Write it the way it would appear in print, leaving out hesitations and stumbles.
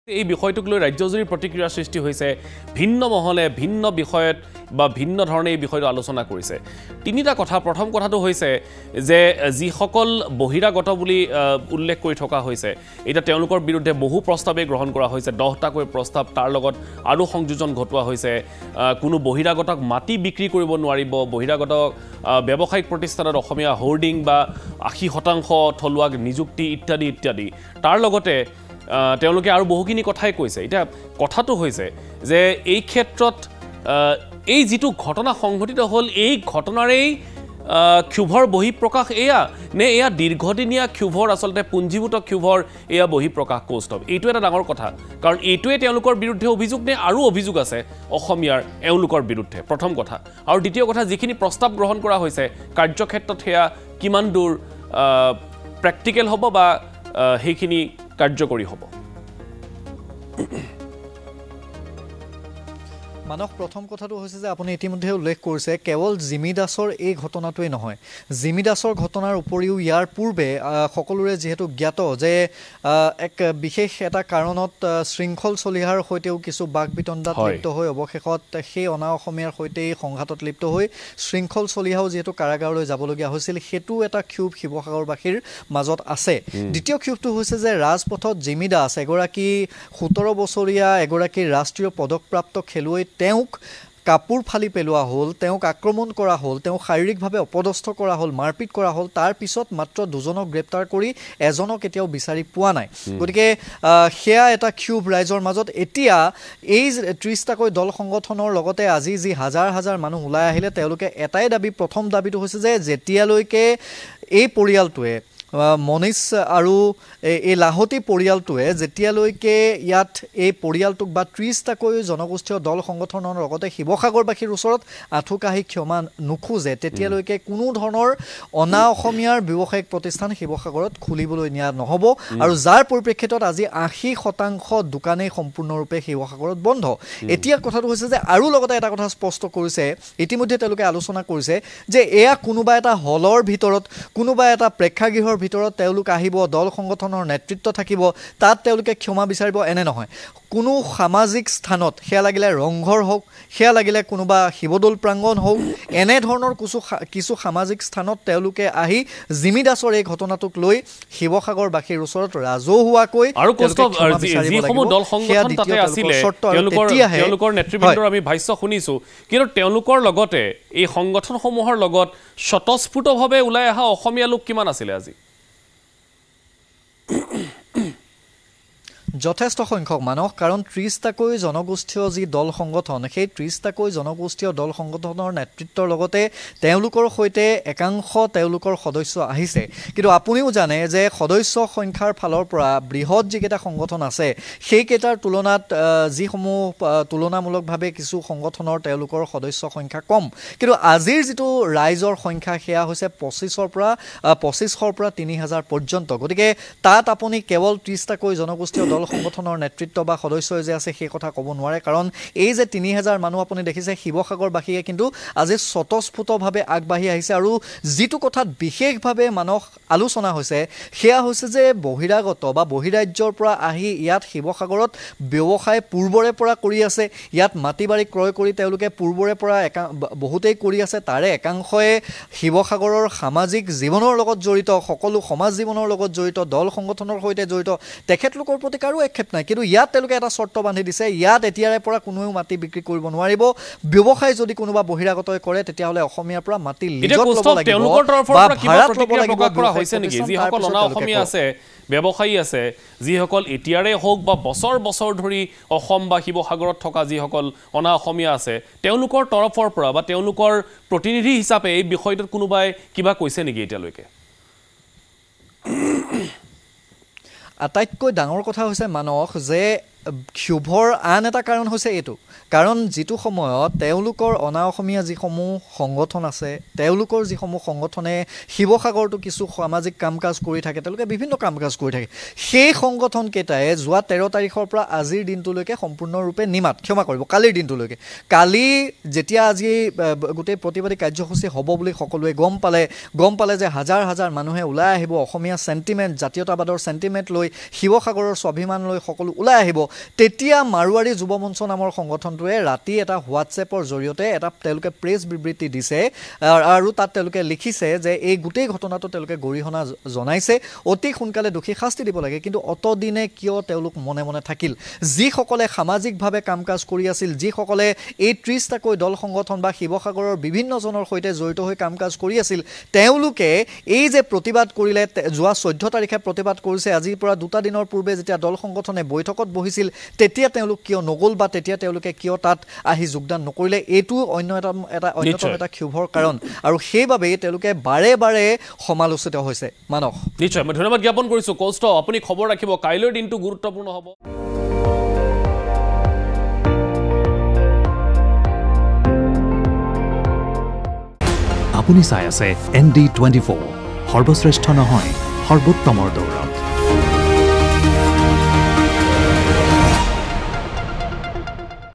এই বিষয়টোক লৈ ৰাজ্যজুৰি প্ৰতিক্ৰিয়া সৃষ্টি হৈছে ভিন্ন মহলে ভিন্ন বিষয়ত বা ভিন্ন ধৰণে এই বিষয়টো আলোচনা কৰিছে তিনিটা কথা প্ৰথম কথাটো হৈছে যে যিসকল বহিৰাগত বুলি উল্লেখ কৰি থকা হৈছে এটা তেওঁলোকৰ বিৰুদ্ধে বহু প্ৰস্তাৱে গ্ৰহণ কৰা হৈছে 10টাকৈ প্ৰস্তাৱ তাৰ লগত আৰু সংযোজন ঘটোৱা হৈছে কোনো বহিৰাগতক মাটি বিক্ৰী কৰিব নোৱাৰিব বহিৰাগত ব্যৱসায়িক প্ৰতিষ্ঠানত অসমীয়া হোৰ্ডিং বা 80% থলুৱা নিযুক্তি ইত্যাদি ইত্যাদি তাৰ লগতে তেওঁলোকে আৰু বহুখিনি কথাই কৈছে এটা কথাটো হৈছে যে এই ক্ষেত্ৰত এই যেটো ঘটনা সংঘটিত হল এই ঘটনাৰেই ক্ষোভৰ বহিঃপ্ৰকাশ এয়া নে এয়া দীৰ্ঘদিনীয়া ক্ষোভৰ আসলতে পুঞ্জীভূত ক্ষোভৰ এয়া বহিঃপ্ৰকাশ কৌস্তৱ এইটো এটা ডাঙৰ কথা কাৰণ এইটোৱে তেওঁলোকৰ বিৰুদ্ধে অভিযোগ নে আৰু অভিযোগ আছে অসমীয়াৰ এওঁলোকৰ বিৰুদ্ধে প্ৰথম কথা আৰু দ্বিতীয় কথা যিখিনি প্ৰস্তাৱ গ্ৰহণ কৰা হৈছে কাৰ্যক্ষেত্ৰত হেয়া কিমান দূৰ প্ৰেক্টিকেল হ'ব বা হেখিনি কাৰ্যকৰী হ'ব মানক প্ৰথম কথাটো হৈছে যে আপুনি ইতিমধ্যে উল্লেখ কৰিছে কেৱল জিমি দাসৰ এই ঘটনাটোৱে নহয় জিমি দাসৰ ঘটনাৰ উপৰিও ইয়াৰ পূৰ্বে সকলোৰে যেহেতু জ্ঞাত যে এক বিশেষ এটা কাৰণত শৃংখল চলিহাৰ হৈতেও কিছু বাকবিতণ্ডাত লিপ্ত হৈ অৱশেষত সেই অনা অসমীয়াৰ হৈতে সংঘাতত লিপ্ত হৈ শৃংখল চলিহাও যেহেতু কাৰাগাৰলৈ যাবলগীয়া হৈছিল হেতু এটা ক্ষোভ শিৱসাগৰবাসীৰ মাজত আছে দ্বিতীয় ক্ষোভটো হৈছে যে ৰাজপথত জিমি দাস এগৰাকী 17 বছৰীয়া এগৰাকী ৰাষ্ট্ৰীয় পদকপ্ৰাপ্ত খেলুৱৈ তেওঁক কাপুৰ ফালি পেলোৱা হল তেওঁক আক্ৰমণ কৰা হল তেওঁক শাৰীৰিকভাৱে অপদস্থ কৰা হল মাৰপিট কৰা হল তাৰ পিছত মাত্ৰ দুজনক গ্ৰেপ্তাৰ কৰি এজনক এতিয়াও বিচাৰি পোৱা নাই গতিকে হেয়া এটা ক্ষোভ ৰাইজৰ মাজত এতিয়া এই 30টাকৈ দল সংগঠনৰ লগতে আজি যি হাজাৰ হাজাৰ মানুহ ওলাই আহিলে তেওঁলোকে এটাই দাবী প্ৰথম দাবীটো হৈছে যে যেতিয়ালৈকে এই পৰিয়ালটোৱে মনিছ আৰু এই লাহতি পৰিয়ালটোৱে যেতিয়ালৈকে ইয়াত এই পৰিয়ালটোক বা 30টাকৈ জনগোষ্ঠীয় দল সংগঠনৰ লগতে শিৱসাগৰবাসীৰ ওচৰত আঠুকাহি ক্ষমা নুখোজে তেতিয়ালৈকে কোনো ধৰণৰ অনা অসমীয়াৰ ব্যৱসায়িক প্ৰতিষ্ঠান শিৱসাগৰত খুলিবলৈ নিয়া নহব আৰু যাৰ পৰিপ্ৰেক্ষিতত আজি 80% দোকানেই সম্পূৰ্ণৰূপে শিৱসাগৰত বন্ধ এতিয়া কথাটো হৈছে যে আৰু লগতে এটা কথা স্পষ্ট কৰিছে ইতিমধ্যে তেওঁলোকে আলোচনা কৰিছে যে এয়া কোনোবা এটা হলৰ ভিতৰত কোনোবা এটা প্ৰেক্ষাগৃহৰ ভিতৰত তেওঁলোক আহিব দল সংগঠনৰ নেতৃত্ব থাকিব তাত তেওঁলোকে ক্ষমা বিচাৰিব এনে নহয় কোনো সামাজিক স্থানত হেয়া লাগিলে ৰংঘৰ হোক হেয়া লাগিলে কোনোবা শিৱদৌল প্ৰাংগণ হোক এনে ধৰণৰ কিছু সামাজিক স্থানত তেওঁলোকে আহি জিমি দাসৰ এই ঘটনাটোক লৈ শিৱসাগৰবাসীৰ ওচৰত ৰাজহুৱাকৈ আৰু যিসমূহ দল সংগঠন তাতে আছিলে তেওঁলোকৰ নেতৃবৃন্দৰ আমি ভাষ্য শুনিছো কিন্তু তেওঁলোকৰ লগতে এই সংগঠনসমূহৰ লগত স্বতঃস্ফূৰ্তভাৱে ওলাই অহা অসমীয়া লোক কিমান আছিলে আজি যথেষ্ট সংখ্যক মানুহ কাৰণ 30টাকৈ জনগোষ্ঠীয় যি দল সংগঠন সেই 30টাকৈ জনগোষ্ঠীয় দল সংগঠনৰ নেতৃত্বৰ লগতে তেওঁলোকৰ হৈতে একাংশ তেওঁলোকৰ সদস্য আহিছে কিন্তু আপুনিও জানে যে সদস্য সংখ্যাৰ ফালৰ পৰা বৃহৎ যিকেইটা সংগঠন আছে সেই কেইটাৰ তুলনাত যিসমূহ তুলনামূলকভাৱে কিছু সংগঠনৰ তেওঁলোকৰ সদস্য সংখ্যা কম কিন্তু আজিৰ যেটো ৰাইজৰ সংখ্যা হেয়া হৈছে 2500 পৰা 3000 পৰ্যন্ত গতিকে তাত আপুনি কেৱল 30টাকৈ জনগোষ্ঠীয় দল সংগঠনৰ নেতৃত্ব বা সদস্য যে আছে সেই কথা ক'ব নোৱাৰে কাৰণ এই যে 3000 মানুহ আপুনি দেখিছে শিৱসাগৰবাসীয়ে কিন্তু আজি স্বতঃস্ফূৰ্তভাৱে আগবাঢ়ি আহিছে আৰু যেটো কথাত বিশেষভাৱে মানক আলোচনা হৈছে হেয়া হৈছে যে বহিৰাগত বা বহিৰাজ্যৰ পৰা আহি ইয়াত শিৱসাগৰত ব্যৱসায় পূৰ্বৰে পৰা কৰি আছে ইয়াত মাটিবাৰী ক্ৰয় কৰি তেওঁলোকে পূৰ্বৰে পৰা বহুতেই কৰি আছে তাৰে একাংশয়ে শিৱসাগৰৰ সামাজিক জীৱনৰ লগত জড়িত সকলো সমাজ জীৱনৰ লগত জড়িত দল সংগঠনৰ সৈতে জড়িত তেখেতলোকৰ প্ৰতি কাৰো একক্ষেপ নাই কিন্তু ইয়াত তেওঁলোকে এটা চৰ্ত বান্ধি দিছে ইয়াত এতিয়াৰে পৰা কোনেও মাটি বিক্ৰী কৰিব নোৱাৰিব ব্যৱসায় যদি কোনোবা বহিৰাগতই কৰে তেতিয়াহলে অসমীয়াৰ পৰা মাটি লিজত ল'ব লাগিব তেওঁলোকৰ তৰফৰ পৰা কিবা প্ৰতিক্ৰিয়া প্ৰকাশ কৰা হৈছে নেকি যিসকল অনা অসমীয়া আছে ব্যৱসায়ী আছে যিসকল এতিয়াৰে হোক বা বছৰ বছৰ ধৰি অসম বা শিৱসাগৰত থকা যিসকল অনা অসমীয়া আছে তেওঁলোকৰ তৰফৰ পৰা বা তেওঁলোকৰ প্ৰতিনিধি হিচাপে এই বিষয়টোত কোনোবাই কিবা কৈছে নেকি এতিয়ালৈকে আটাইতকৈ ডাঙৰ কথা হৈছে মানক যে ক্ষোভৰ আন এটা কাৰণ হৈছে এইটো কাৰণ যেটো সময়ত তেওঁলোকৰ অনা অসমীয়া যিসমূহ সংগঠন আছে তেওঁলোকৰ যিসমূহ সংগঠনে শিৱসাগৰটো কিছু সামাজিক কামকাজ কৰি থাকে তেওঁলোকে বিভিন্ন কামকাজ কৰি থাকে সেই সংগঠন কেইটাই যোৱা 13 তাৰিখৰ পৰা আজিৰ দিনটোলৈকে সম্পূৰ্ণৰূপে নিমাত ক্ষমা কৰিব কালিৰ দিনটোলৈকে কালি যেতিয়া আজি গোটেই প্ৰতিবাদী কাৰ্যসূচী হ'ব বুলি সকলোৱে গম পালে যে হাজাৰ হাজাৰ মানুহে ওলাই আহিব অসমীয়া সেন্টিমেন্ট জাতীয়তাবাদৰ সেন্টিমেন্ট লৈ শিৱসাগৰৰ স্বাভিমান লৈ সকলো ওলাই আহিব তেতিয়া মাৰোৱাৰী যুৱ মঞ্চ নামৰ সংগঠনটোৱে ৰাতি এটা হোৱাটছএপৰ জৰিয়তে এটা তেওঁলোকে প্ৰেছ বিবৃতি দিছে আৰু তাত তেওঁলোকে লিখিছে যে এই গোটেই ঘটনাটো তেওঁলোকে গৰিহণা জনাইছে অতি সোনকালে দোষী শাস্তি দিব লাগে কিন্তু অতদিনে কিয় তেওঁলোক মনে মনে থাকিল যিসকলে সামাজিকভাৱে কাম কাজ কৰি আছিল যিসকলে এই 30টাকৈ দল সংগঠন বা শিৱসাগৰৰ বিভিন্ন জনৰ সৈতে জড়িত হৈ কাম কাজ কৰি আছিল তেওঁলোকে এই যে প্ৰতিবাদ কৰিলে যোৱা 14 তাৰিখে প্ৰতিবাদ কৰিছে আজিৰ পৰা 2টা দিনৰ পূৰ্বে যেতিয়া দল সংগঠনে বৈঠকত বহিছিল তেতিয়া তেওঁলোক কিয় নগল বা তেতিয়া তেওঁলোকে কিয় তাত আহি যোগদান নকৰিলে এইটো অন্যতম এটা ক্ষোভৰ কাৰণ আৰু সেইবাবে তেওঁলোকে বাৰে বাৰে সমালোচিত হৈছে মানস নিশ্চয় মই ধন্যবাদ জ্ঞাপন কৰিছো কষ্ট আপুনি খবৰ ৰাখিব কাইলৈৰ দিনটো গুৰুত্বপূৰ্ণ হ'ব আপুনি চাই আছে ND24 সৰ্বশ্ৰেষ্ঠ নহয় সৰ্বোত্তমৰ দৌৰা